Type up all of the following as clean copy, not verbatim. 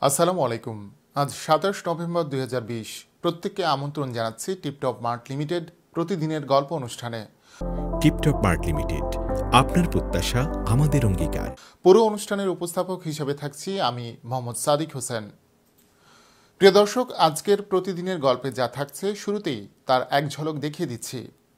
আসসালামু আলাইকুম। আজ ২৭ নভেম্বর ২০২০। প্রত্যেককে আমন্ত্রণ জানাচ্ছি টিপটপ মার্ট লিমিটেড প্রতিদিনের গল্প অনুষ্ঠানে। টিপটপ মার্ট লিমিটেড, আপনার প্রত্যাশা আমাদের অঙ্গীকার। পুরো অনুষ্ঠানের উপস্থাপক হিসেবে থাকছি আমি মোহাম্মদ সাদিক হোসেন। প্রিয় দর্শক, আজকের প্রতিদিনের গল্পে যা থাকছে শুরুতেই তার এক ঝলক দেখিয়ে দিচ্ছি।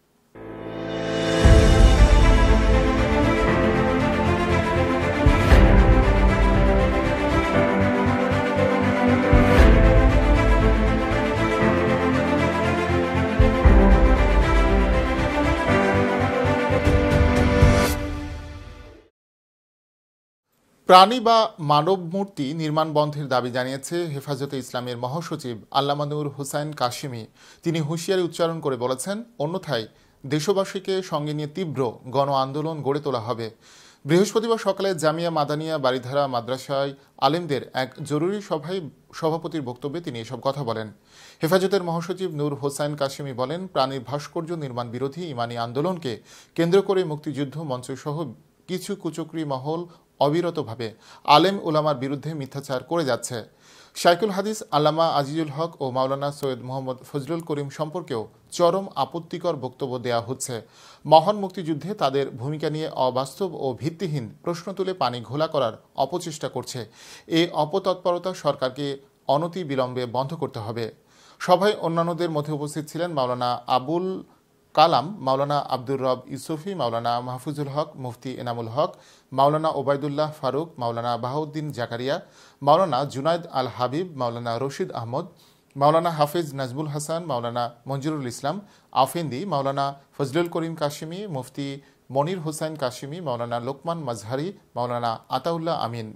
প্রাণী বা মানব মূর্তি নির্মাণ বন্ধের দাবি জানিয়েছে হেফাজতে ইসলামের মহাসচিব আল্লামা নূর হোসাইন কাশিমি। তিনি হুঁশিয়ারি উচ্চারণ করে বলেছেন, অন্যথায় দেশবাসীকে সঙ্গে নিয়ে তীব্র গণ আন্দোলন গড়ে তোলা হবে। বৃহস্পতিবার সকালে জামিয়া মাদানিয়া বারিধারা মাদ্রাসায় আলেমদের এক জরুরি সভায় সভাপতির বক্তব্যে তিনি এসব কথা বলেন। হেফাজতের মহাসচিব নূর হোসাইন কাশিমি বলেন, প্রাণীর ভাস্কর্য নির্মাণ বিরোধী ইমানি আন্দোলনকে কেন্দ্র করে মুক্তিযুদ্ধ মঞ্চসহ কিছু কুচক্রী মহল অবিরতভাবে আলেম উলামার বিরুদ্ধে মিথ্যাচার করে যাচ্ছে। শাইখুল হাদিস আল্লামা আজিজুল হক ও মাওলানা সৈয়দ মোহাম্মদ ফজলুল করিম সম্পর্কেও চরম আপত্তিকর বক্তব্য দেওয়া হচ্ছে। মহান মুক্তিযুদ্ধে তাদের ভূমিকা নিয়ে অবাস্তব ও ভিত্তিহীন প্রশ্ন তুলে পানি ঘোলা করার অপচেষ্টা করছে। এই অপতৎপরতা সরকারকে অনতি বিলম্বে বন্ধ করতে হবে। সভায় অন্যান্যদের মধ্যে উপস্থিত ছিলেন মাওলানা আবুল কালাম, মাওলানা আব্দুর রব ইউসুফি, মাওলানা মাহফুজুল হক, মুফতি এনামুল হক, মাওলানা ওবায়দুল্লাহ ফারুক, মাওলানা বাহাউদ্দিন জাকারিয়া, মাওলানা জুনায়দ আল হাবিব, মাওলানা রশিদ আহমদ, মাওলানা হাফিজ নাজমুল হাসান, মাওলানা মঞ্জুরুল ইসলাম আফেন্দি, মাওলানা ফজলুল করিম কাশিমি, মুফতি মনির হোসাইন কাশিমি, মাওলানা লোকমান মাজহারি, মাওলানা আতাউল্লাহ আমিন।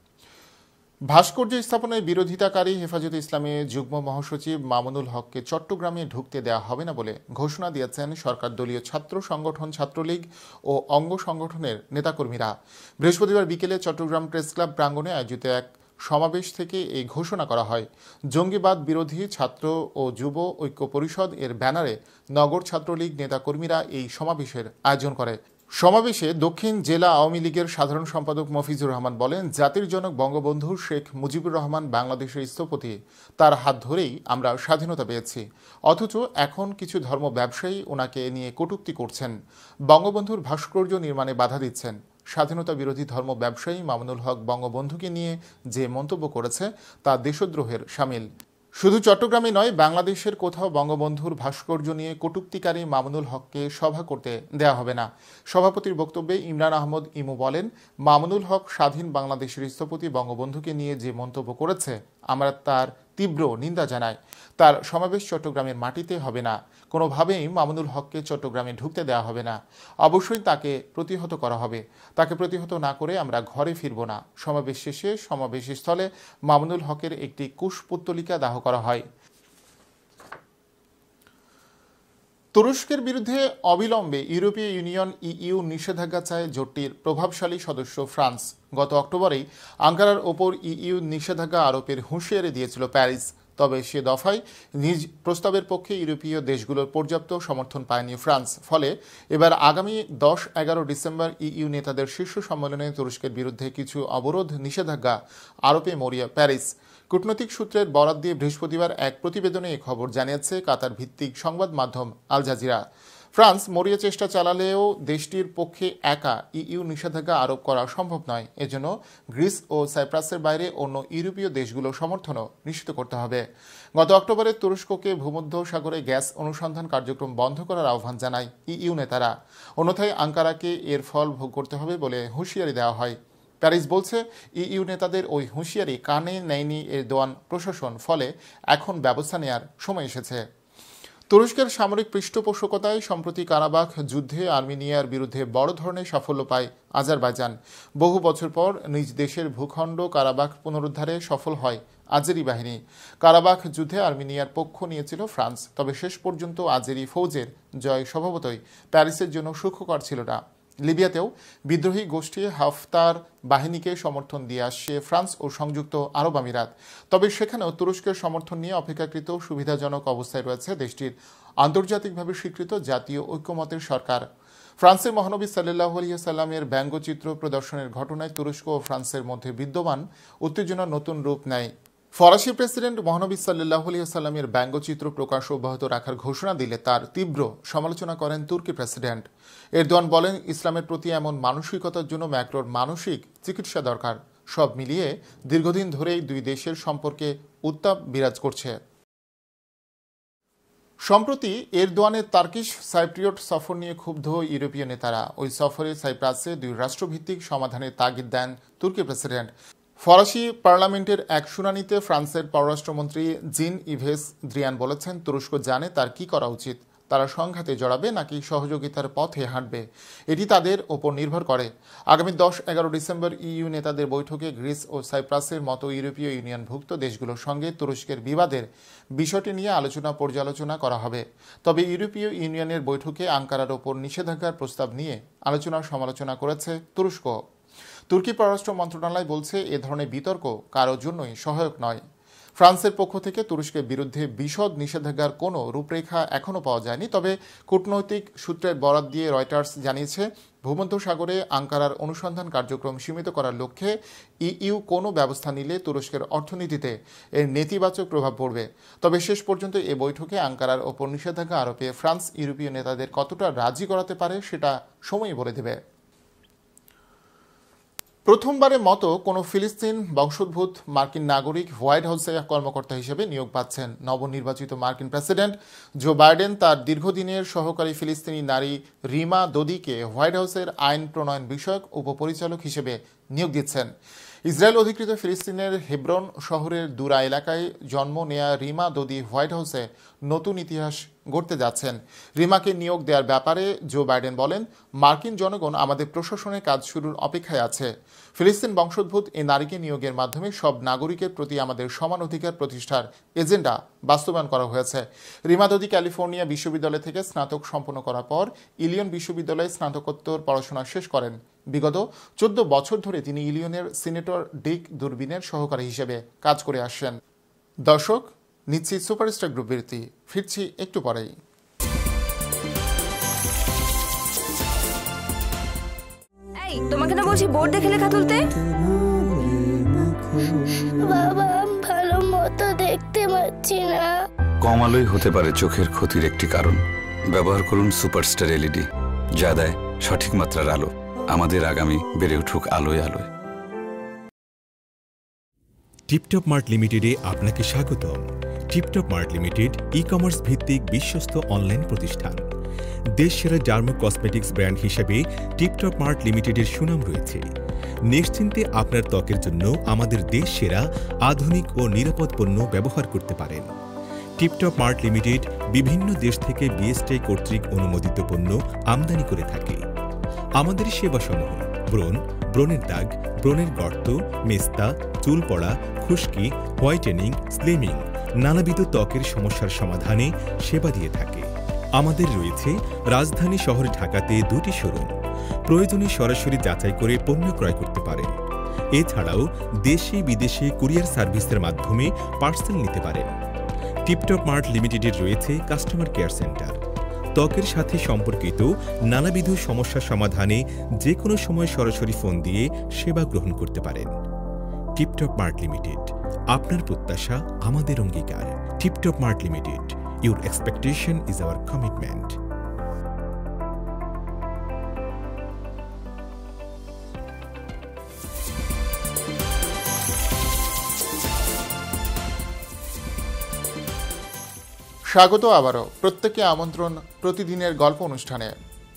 ভাস্কর্য স্থাপনের বিরোধিতাকারী হেফাজতে ইসলামের যুগ্ম মহাসচিব মামুনুল হককে চট্টগ্রামে ঢুকতে দেওয়া হবে না বলে ঘোষণা দিয়েছেন সরকার দলীয় ছাত্র সংগঠন ছাত্রলীগ ও অঙ্গ সংগঠনের নেতাকর্মীরা। বৃহস্পতিবার বিকেলে চট্টগ্রাম প্রেস ক্লাব প্রাঙ্গণে আয়োজিত এক সমাবেশ থেকে এই ঘোষণা করা হয়। জঙ্গিবাদ বিরোধী ছাত্র ও যুব ঐক্য পরিষদ এর ব্যানারে নগর ছাত্রলীগ নেতাকর্মীরা এই সমাবেশের আয়োজন করে। সমাবেশে দক্ষিণ জেলা আওয়ামী লীগের সাধারণ সম্পাদক মফিজুর রহমান বলেন, জাতির জনক বঙ্গবন্ধু শেখ মুজিবুর রহমান বাংলাদেশের স্থপতি, তার হাত ধরেই আমরা স্বাধীনতা পেয়েছি। অথচ এখন কিছু ধর্ম ব্যবসায়ী ওনাকে নিয়ে কটূক্তি করছেন, বঙ্গবন্ধুর ভাস্কর্য নির্মাণে বাধা দিচ্ছেন। স্বাধীনতা বিরোধী ধর্ম ব্যবসায়ী মামুনুল হক বঙ্গবন্ধুকে নিয়ে যে মন্তব্য করেছে তা দেশদ্রোহের শামিল। শুধু চট্টগ্রামে নয়, বাংলাদেশের কোথাও বঙ্গবন্ধুর ভাস্কর্য নিয়ে কটূক্তিকারী মামুনুল হককে সভা করতে দেয়া হবে না। সভাপতির বক্তব্যে ইমরান আহমদ ইমু বলেন, মামুনুল হক স্বাধীন বাংলাদেশের স্থপতি বঙ্গবন্ধুকে নিয়ে যে মন্তব্য করেছে আমরা তার তীব্র নিন্দা জানাই। তার সমাবেশ চট্টগ্রামের মাটিতে হবে না। কোনোভাবেই মামুনুল হককে চট্টগ্রামে ঢুকতে দেওয়া হবে না। অবশ্যই তাকে প্রতিহত করা হবে। তাকে প্রতিহত না করে আমরা ঘরে ফিরব না। সমাবেশ শেষে সমাবেশস্থলে মামুনুল হকের একটি কুশপুত্তলিকা দাহ করা হয়। তুরস্কের বিরুদ্ধে অবিলম্বে ইউরোপীয় ইউনিয়ন ইইউ নিষেধাজ্ঞা চায় জোটটির প্রভাবশালী সদস্য ফ্রান্স। গত অক্টোবরেই আঙ্কারার ওপর ইইউ নিষেধাজ্ঞা আরোপের হুঁশিয়ারি দিয়েছিল প্যারিস। তবে সে দফায় নিজ প্রস্তাবের পক্ষে ইউরোপীয় দেশগুলোর পর্যাপ্ত সমর্থন পায়নি ফ্রান্স। ফলে এবার আগামী 10-11 ডিসেম্বর ইইউ নেতাদের শীর্ষ সম্মেলনে তুরস্কের বিরুদ্ধে কিছু অবরোধ নিষেধাজ্ঞা আরোপে মরিয়া প্যারিস। কূটনৈতিক সূত্রের বরাত দিয়ে বৃহস্পতিবার এক প্রতিবেদনে এই খবর জানিয়েছে কাতার ভিত্তিক সংবাদ মাধ্যম আল জাজিরা। ফ্রান্স মরিয়া চেষ্টা চালালেও দেশটির পক্ষে একা ইইউ নিষেধাজ্ঞা আরোপ করা সম্ভব নয়। এজন্য গ্রিস ও সাইপ্রাসের বাইরে অন্য ইউরোপীয় দেশগুলোর সমর্থনও নিশ্চিত করতে হবে। গত অক্টোবরে তুরস্ককে ভূমধ্য সাগরে গ্যাস অনুসন্ধান কার্যক্রম বন্ধ করার আহ্বান জানায় ইইউ নেতারা। অন্যথায় আঙ্কারাকে এর ফল ভোগ করতে হবে বলে হুঁশিয়ারি দেওয়া হয়। প্যারিস বলছে, ইইউ নেতাদের ওই হুঁশিয়ারি কানে নেয়নি এরদোয়ান প্রশাসন, ফলে এখন ব্যবস্থা নেওয়ার সময় এসেছে। তুরস্কের সামরিক পৃষ্ঠপোষকতায় সম্প্রতি কারাবাখ যুদ্ধে আর্মেনিয়ার বিরুদ্ধে বড় ধরনের সাফল্য পায় আজারবাইজান। বহু বছর পর নিজ দেশের ভূখণ্ড কারাবাখ পুনরুদ্ধারে সফল হয় আজেরি বাহিনী। কারাবাখ যুদ্ধে আর্মেনিয়ার পক্ষ নিয়েছিল ফ্রান্স। তবে শেষ পর্যন্ত আজেরি ফৌজের জয় স্বভাবতই প্যারিসের জন্য সুখকর ছিল না। লিবিয়াতেও বিদ্রোহী গোষ্ঠী হাফতার বাহিনীকে সমর্থন দিয়ে আসছে ফ্রান্স ও সংযুক্ত আরব আমিরাত। তবে সেখানেও তুরস্কের সমর্থন নিয়ে অপেক্ষাকৃত সুবিধাজনক অবস্থায় রয়েছে দেশটির আন্তর্জাতিকভাবে স্বীকৃত জাতীয় ঐক্যমতের সরকার। ফ্রান্সের মহানবী সাল্লাল্লাহু আলাইহি ওয়াসাল্লামের ব্যঙ্গচিত্র প্রদর্শনের ঘটনায় তুরস্ক ও ফ্রান্সের মধ্যে বিদ্যমান উত্তেজনার নতুন রূপ নেয়। ফরাসি প্রেসিডেন্ট মহানবী সাল্লাল্লাহু আলাইহি ওয়াসাল্লামের ব্যঙ্গচিত্র প্রকাশ অব্যাহত রাখার ঘোষণা দিলে তার তীব্র সমালোচনা করেন তুর্কি প্রেসিডেন্ট। এরদোয়ান বলেন, ইসলামের প্রতি এমন মানসিকতার জন্য ম্যাক্রোর মানসিক চিকিৎসা দরকার। সব মিলিয়ে দীর্ঘদিন ধরেই দুই দেশের সম্পর্কে উত্তাপ বিরাজ করছে। সম্প্রতি এরদোয়ানের তার্কিশ সাইপ্রিয়ট সফর নিয়ে ক্ষুব্ধ ইউরোপীয় নেতারা। ওই সফরে সাইপ্রাসে দুই রাষ্ট্রভিত্তিক সমাধানের তাগিদ দেন তুর্কি প্রেসিডেন্ট। ফরাসি পার্লামেন্টের এক শুনানিতে ফ্রান্সের পররাষ্ট্রমন্ত্রী জিন ইভেস দ্রিয়ান বলেছেন, তুরস্ক জানে তার কি করা উচিত। তারা সংঘাতে জড়াবে নাকি সহযোগিতার পথে হাঁটবে, এটি তাদের ওপর নির্ভর করে। আগামী 10-11 ডিসেম্বর ইইউ নেতাদের বৈঠকে গ্রিস ও সাইপ্রাসের মতো ইউরোপীয় ইউনিয়নভুক্ত দেশগুলোর সঙ্গে তুরস্কের বিবাদের বিষয়টি নিয়ে পর্যালোচনা করা হবে। তবে ইউরোপীয় ইউনিয়নের বৈঠকে আঙ্কারার ওপর নিষেধাজ্ঞার প্রস্তাব নিয়ে সমালোচনা করেছে তুরস্ক। তুর্কি পররাষ্ট্র মন্ত্রণালয় বলছে, এ ধরনের বিতর্ক কারোর জন্যই সহায়ক নয়। ফ্রান্সের পক্ষ থেকে তুরস্কের বিরুদ্ধে বিশদ নিষেধাজ্ঞার কোনো রূপরেখা এখনও পাওয়া যায়নি। তবে কূটনৈতিক সূত্রের বরাত দিয়ে রয়টার্স জানিয়েছে, ভূমধ্যসাগরে আঙ্কারার অনুসন্ধান কার্যক্রম সীমিত করার লক্ষ্যে ইইউ কোনো ব্যবস্থা নিলে তুরস্কের অর্থনীতিতে এর নেতিবাচক প্রভাব পড়বে। তবে শেষ পর্যন্ত এ বৈঠকে আঙ্কারার ওপর নিষেধাজ্ঞা আরোপে ফ্রান্স ইউরোপীয় নেতাদের কতটা রাজি করাতে পারে সেটা সময়ই বলে দেবে। প্রথমবারের মতো কোনো ফিলিস্তিন বংশোদ্ভূত মার্কিন নাগরিক হোয়াইট হাউসে কর্মকর্তা হিসেবে নিয়োগ পাচ্ছেন। নবনির্বাচিত মার্কিন প্রেসিডেন্ট জো বাইডেন তার দীর্ঘদিনের সহকারী ফিলিস্তিনি নারী রিমা দদিকে হোয়াইট হাউসের আইন প্রণয়ন বিষয়ক উপপরিচালক হিসেবে নিয়োগ দিচ্ছেন। ইসরায়েল অধিকৃত ফিলিস্তিনের হেব্রন শহরের দুরা এলাকায় জন্ম নেয়া রিমা দদি হোয়াইট হাউসে নতুন ইতিহাস গড়তে যাচ্ছেন। রিমাকে নিয়োগ দেওয়ার ব্যাপারে জো বাইডেন বলেন, মার্কিন জনগণ আমাদের প্রশাসনের কাজ শুরুর অপেক্ষায় আছে। ফিলিস্তিন বংশোদ্ভূত এই নারীকে নিয়োগের মাধ্যমে সব নাগরিকের প্রতি আমাদের সমান অধিকার প্রতিষ্ঠার এজেন্ডা বাস্তবায়ন করা হয়েছে। রিমা দদি ক্যালিফোর্নিয়া বিশ্ববিদ্যালয় থেকে স্নাতক সম্পন্ন করার পর ইলিয়ন বিশ্ববিদ্যালয়ে স্নাতকোত্তর পড়াশোনা শেষ করেন। বিগত 14 বছর ধরে তিনি ইলিয়নের সিনেটর ডিক দুরবিনের সহকারী হিসেবে কাজ করে আসছেন। দর্শক, নিচ্ছি সুপারস্টার গ্রুপ বিরতি, ফিরছি একটু পরেই। এই, তোমাকে না বলছি বোর্ড দেখে লেখা তুলতে। বাবা, ভালো মতো দেখতে পাচ্ছি না। কম আলোই হতে পারে চোখের ক্ষতির একটি কারণ। ব্যবহার করুন সুপারস্টার এলইডি, যা দেয় সঠিক মাত্রার আলো। আমাদের আগামী বেড়ে উঠুক আলোয় আলোয়। টিপটপ মার্ট লিমিটেডে আপনাকে স্বাগতম। টিপটপ মার্ট লিমিটেড ই-কমার্স ভিত্তিক বিশ্বস্ত অনলাইন প্রতিষ্ঠান। দেশসেরা ডার্মো কসমেটিক্স ব্র্যান্ড হিসেবে টিপটপ মার্ট লিমিটেডের সুনাম রয়েছে। নিশ্চিন্তে আপনার ত্বকের জন্য আমাদের দেশসেরা আধুনিক ও নিরাপদ পণ্য ব্যবহার করতে পারেন। টিপটপ মার্ট লিমিটেড বিভিন্ন দেশ থেকে বিএসটিআই কর্তৃক অনুমোদিত পণ্য আমদানি করে থাকে। আমাদের সেবাসমূহ ব্রণ, ব্রণের দাগ, ব্রণের গর্ত, মেস্তা, চুল পড়া, খুশকি, হোয়াইটেনিং, স্লিমিং, নানাবিধ ত্বকের সমস্যার সমাধানে সেবা দিয়ে থাকে। আমাদের রয়েছে রাজধানী শহর ঢাকাতে 2টি শোরুম। প্রয়োজনে সরাসরি যাচাই করে পণ্য ক্রয় করতে পারেন। এছাড়াও দেশে বিদেশে কুরিয়ার সার্ভিসের মাধ্যমে পার্সেল নিতে পারেন। টিপটপ মার্ট লিমিটেডের রয়েছে কাস্টমার কেয়ার সেন্টার। ত্বকের সাথে সম্পর্কিত নানাবিধ সমস্যা সমাধানে যে কোনো সময় সরাসরি ফোন দিয়ে সেবা গ্রহণ করতে পারেন। টিপটপ মার্ট লিমিটেড, আপনার প্রত্যাশা আমাদের অঙ্গীকার। Tiptop Mart Limited, your expectation is our commitment. স্বাগত আবারও, প্রত্যেককে আমন্ত্রণ প্রতিদিনের গল্প অনুষ্ঠানে।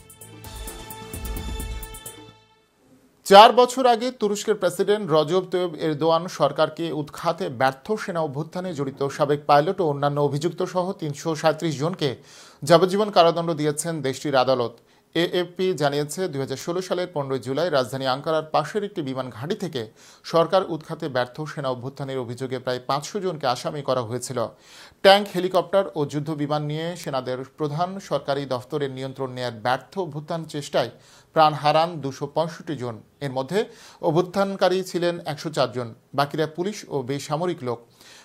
4 বছর আগে তুরস্কের প্রেসিডেন্ট রজব তৈয়ব এরদোয়ান সরকারকে উৎখাতে ব্যর্থ সেনা অভ্যুত্থানে জড়িত সাবেক পাইলট ও অন্যান্য অভিযুক্ত সহ 337 জনকে যাবজ্জীবন কারাদণ্ড দিয়েছেন দেশটির আদালত। এএফপি জানিয়েছে, 2016 সালের 15 জুলাই রাজধানী আঙ্কারার পাশের একটি বিমান ঘাঁটি থেকে সরকার উৎখাতে ব্যর্থ সেনা অভ্যুত্থানের অভিযোগে প্রায় 500 জনকে আসামি করা হয়েছিল। ট্যাঙ্ক, হেলিকপ্টার ও যুদ্ধ বিমান নিয়ে সেনাদের প্রধান সরকারি দফতরের নিয়ন্ত্রণ নেয়ার ব্যর্থ অভ্যুত্থান চেষ্টায় প্রাণ হারান 265 জন। এর মধ্যে অভ্যুত্থানকারী ছিলেন 104 জন, বাকিরা পুলিশ ও বেসামরিক লোক।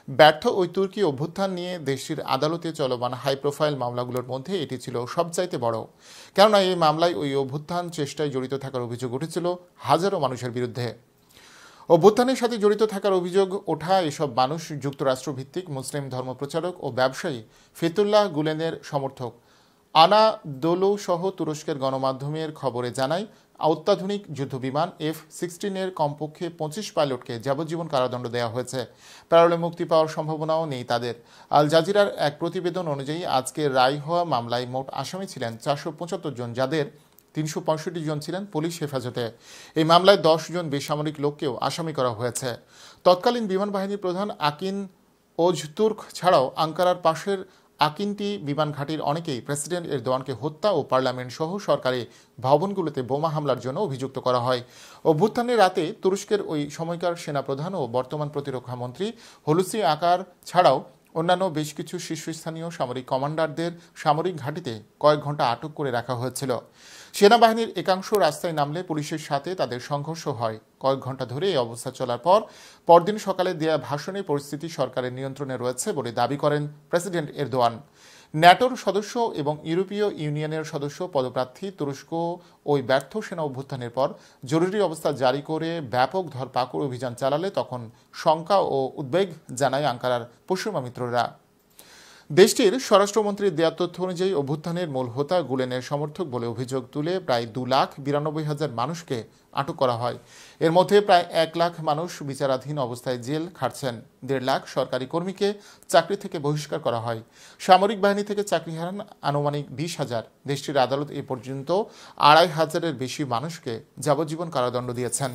ব্যর্থ ওই তুর্কি অভ্যুত্থান নিয়ে দেশটির আদালতে চলমান হাই প্রোফাইল মামলাগুলোর মধ্যে এটি ছিল সবচাইতে বড়, কেননা এই মামলায় ওই অভ্যুত্থান চেষ্টায় জড়িত থাকার অভিযোগ উঠেছিল হাজারো মানুষের বিরুদ্ধে। অভ্যুত্থানের সাথে জড়িত থাকার অভিযোগ ওঠা এসব মানুষ যুক্তরাষ্ট্রভিত্তিক মুসলিম ধর্মপ্রচারক ও ব্যবসায়ী ফেতুল্লাহ গুলেনের সমর্থক। আনাদোলু সহ তুরস্কের গণমাধ্যমের খবরে জানায়, অত্যাধুনিক যুদ্ধবিমান F-16 কমপক্ষে 25 পাইলটকে যাবজ্জীবন কারাদণ্ড দেওয়া হয়েছে। প্যারোলে মুক্তি পাওয়ার সম্ভাবনাও নেই তাদের। আল জাজিরার এক প্রতিবেদন অনুযায়ী আজকে রায় হওয়া মামলায় মোট আসামি ছিলেন 475 জন, যাদের 365 জন ছিলেন পুলিশ হেফাজতে। এই মামলায় 10 জন বেসামরিক লোককেও আসামি করা হয়েছে। তৎকালীন বিমান বাহিনীর প্রধান আকিন ওজতুর্ক ছাড়াও আঙ্কারার পাশের আকিনটি বিমান ঘাঁটির অনেকেই প্রেসিডেন্ট এরদোয়ানকে হত্যা ও পার্লামেন্ট সহ সরকারি ভবনগুলোতে বোমা হামলার জন্য অভিযুক্ত করা হয়। অভ্যুত্থানের রাতে তুরস্কের ওই সময়কার সেনাপ্রধান ও বর্তমান প্রতিরক্ষা মন্ত্রী হুলুসি আকার ছাড়াও অন্যান্য বেশ কিছু শীর্ষস্থানীয় সামরিক কমান্ডারদের সামরিক ঘাঁটিতে কয়েক ঘন্টা আটক করে রাখা হয়েছিল। সেনাবাহিনীর একাংশ রাস্তায় নামলে পুলিশের সাথে তাদের সংঘর্ষ হয়। কয়েক ঘন্টা ধরে এই অবস্থা চলার পরদিন সকালে দেয়া ভাষণে পরিস্থিতি সরকারের নিয়ন্ত্রণে রয়েছে বলে দাবি করেন প্রেসিডেন্ট এরদোয়ান। ন্যাটোর সদস্য এবং ইউরোপীয় ইউনিয়নের সদস্য পদপ্রার্থী তুরস্ক ওই ব্যর্থ সেনা অভ্যুত্থানের পর জরুরি অবস্থা জারি করে ব্যাপক ধরপাকড় অভিযান চালালে তখন শঙ্কা ও উদ্বেগ জানায় আঙ্কারার পশ্চিমা মিত্ররা। দেশটির স্বরাষ্ট্রমন্ত্রীর দেয়া তথ্য অনুযায়ী অভ্যুত্থানের মূল হোতা গুলেনের সমর্থক বলে অভিযোগ তুলে প্রায় 2,92,000 মানুষকে আটক করা হয়। এর মধ্যে প্রায় 1 লাখ মানুষ বিচারাধীন অবস্থায় জেল খাটছেন। 1.5 লাখ সরকারি কর্মীকে চাকরি থেকে বহিষ্কার করা হয়। সামরিক বাহিনী থেকে চাকরি হারান আনুমানিক 20,000। দেশটির আদালত এ পর্যন্ত 2,500-এর বেশি মানুষকে যাবজ্জীবন কারাদণ্ড দিয়েছেন।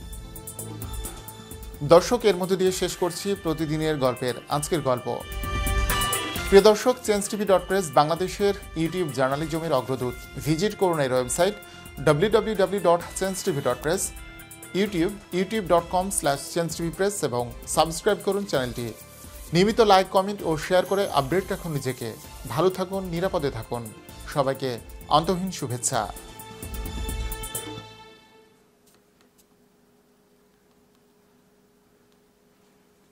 দর্শক, এর মধ্যে দিয়ে শেষ করছি প্রতিদিনের গল্পের আজকের গল্প। প্রিয় দর্শক, চেঞ্জটিভি.প্রেস বাংলাদেশের ইউটিউব জার্নালিজমের অগ্রদূত। ভিজিট করুন এর ওয়েবসাইট www.changetv.press, youtube.com/changetvpress এবং সাবস্ক্রাইব করুন চ্যানেলটি। নিয়মিত লাইক, কমেন্ট ও শেয়ার করে আপডেট রাখুন নিজেকে। ভালো থাকুন, নিরাপদে থাকুন। সবাইকে অন্তহীন শুভেচ্ছা।